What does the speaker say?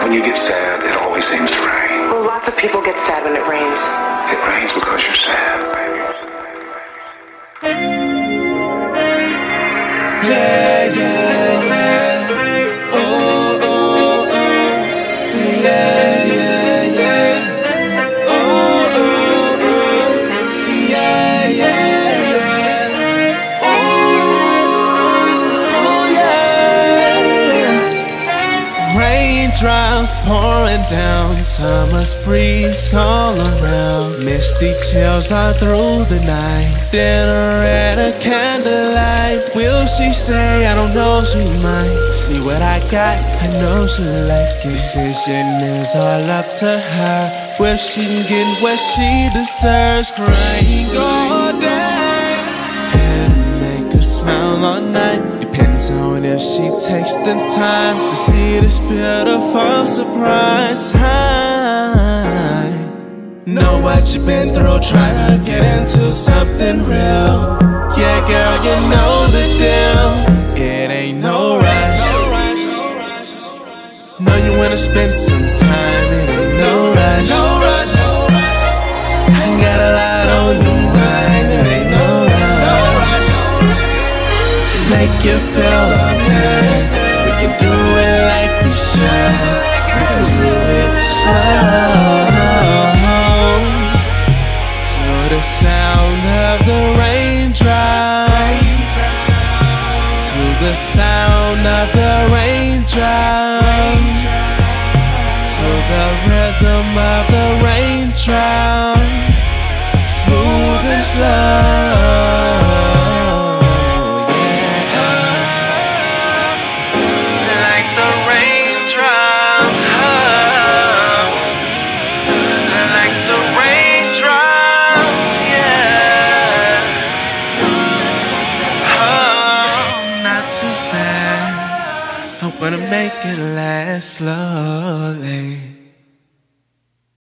When you get sad, it always seems to rain. Well, lots of people get sad when it rains. It rains because you're sad, baby. Yeah, yeah, yeah. Oh, oh, oh. Yeah, yeah, yeah. Oh, oh, oh. Yeah, yeah, yeah. Oh, oh, yeah. Raindrops pouring down, summer's breeze all around. Misty chills all through the night. Dinner at a candlelight. Will she stay? I don't know, she might. See what I got, I know she like it. Decision is all up to her. Will she get what she deserves? Crying all day and make her smile all night. Depends on if she takes the time to see this beautiful surprise. Know what you've been through, trying to get into something real. Yeah, girl, you know the deal. It ain't no rush. Know you wanna spend some time. It ain't no rush. I ain't got a lot on your mind. It ain't no rush. Make you feel okay. We can do it like we should. We can do it slow. To the sound of the raindrops. To the sound of the raindrops. To the rhythm of the raindrops. Smooth and slow. I wanna make it last slowly.